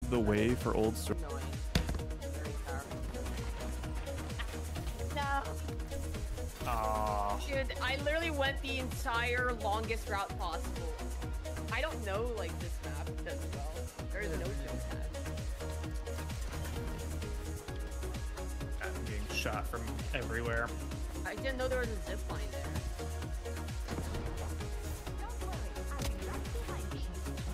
the way for old stories. Annoying. Very powerful. No. Ah. Dude, I literally went the entire longest route possible. I don't know, like, this map does well. There is no jump pad. I'm being shot from everywhere. I didn't know there was a zip line there. Don't worry, I'll be right behind you.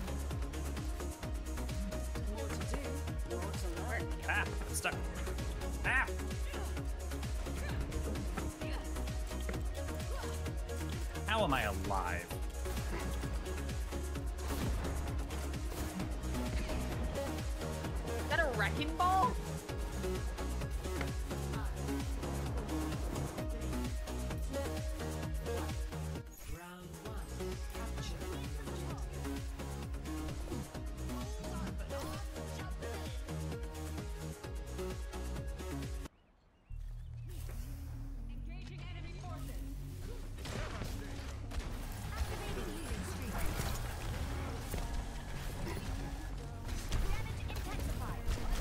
More to do, more to learn. Ah, I'm stuck. Ah! How am I alive? Is that a wrecking ball? Round one, capture the Engaging enemy forces. Activating healing streak. Damage intensified.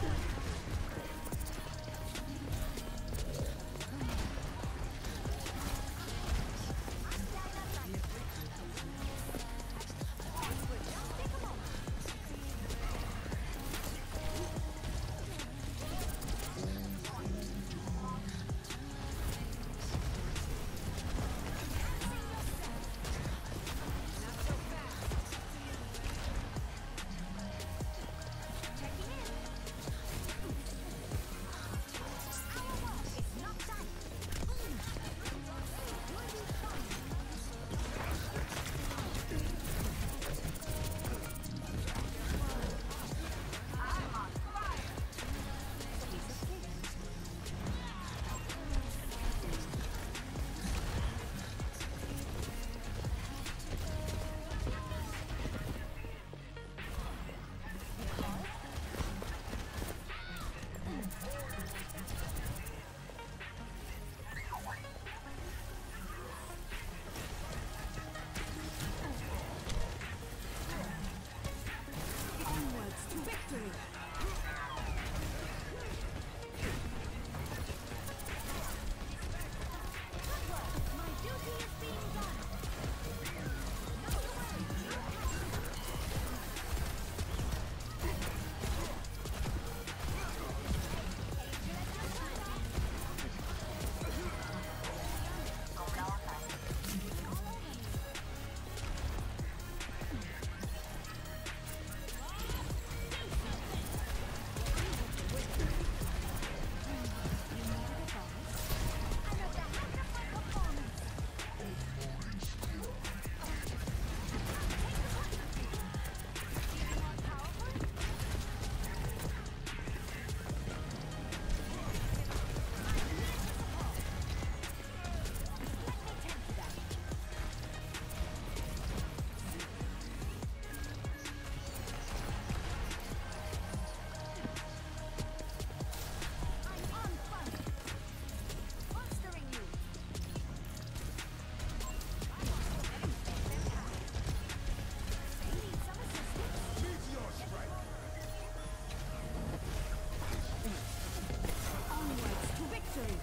Onwards to victory. My duty is being done. Onwards to victory.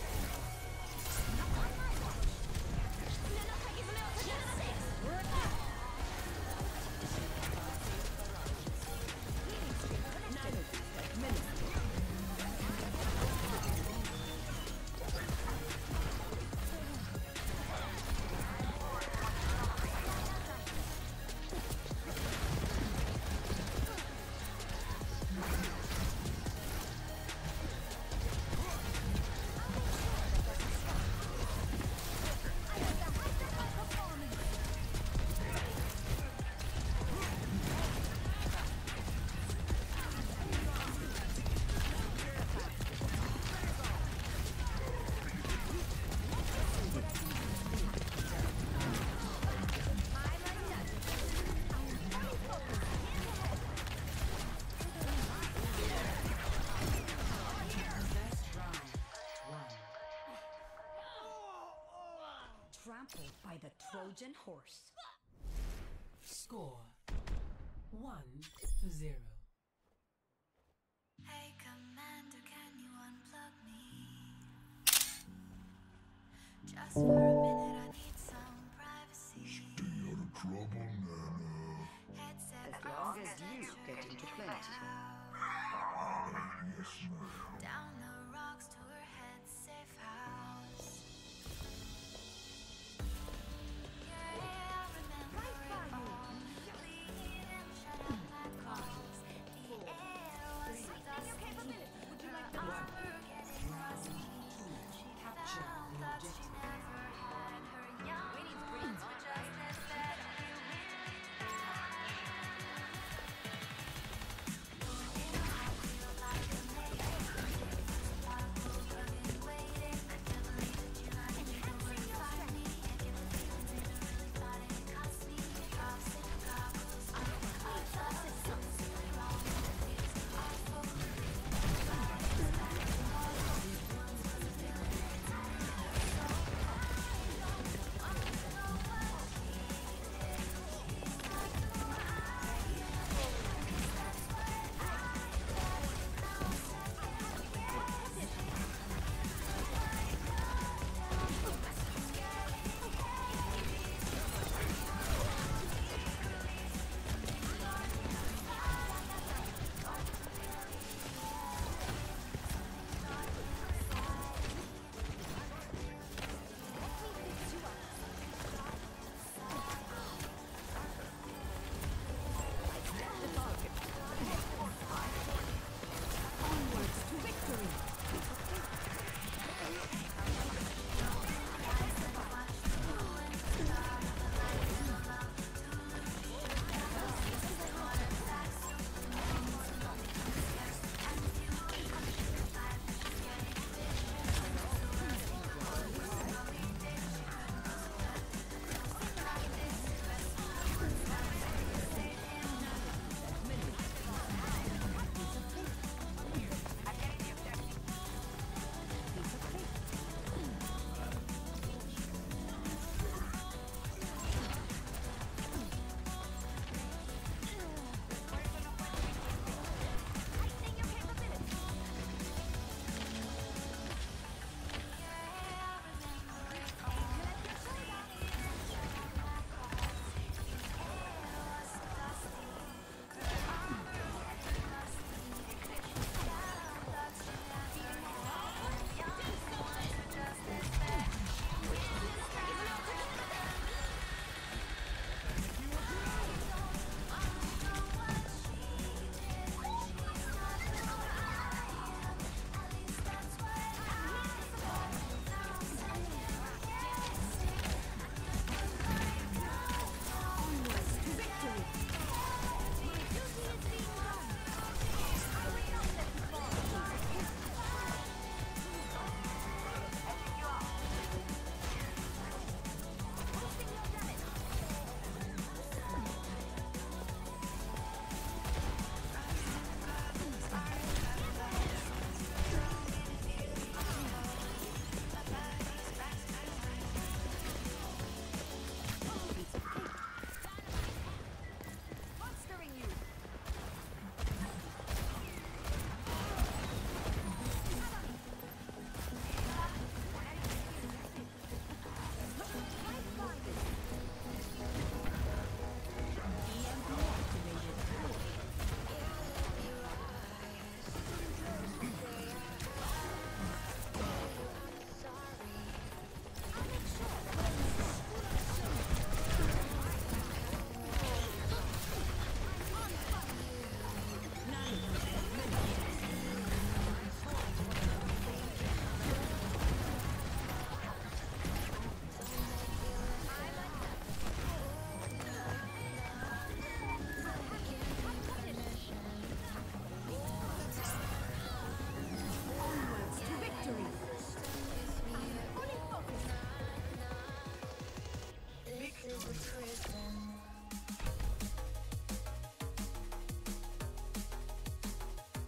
Trampled by the Trojan horse. Score 1-0. As long as you get into plenty. Down the rocks to her head's safe house. Yeah, I remember it all. Bleeding, shut out my calls. The air was dusty. Her armor getting rusty. She found that she never had her young ones were just as bad.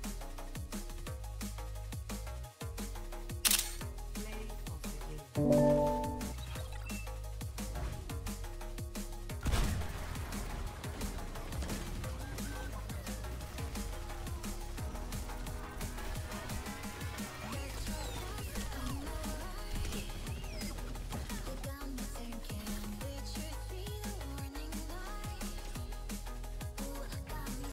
Play of the game.